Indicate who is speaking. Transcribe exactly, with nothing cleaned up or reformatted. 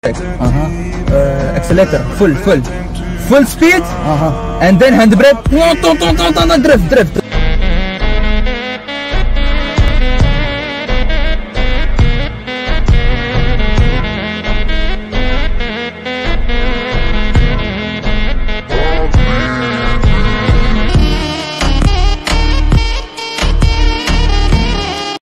Speaker 1: اها
Speaker 2: اكسليتر فل فل فل سبيد
Speaker 1: اها
Speaker 2: and then hand brake دريفت دريفت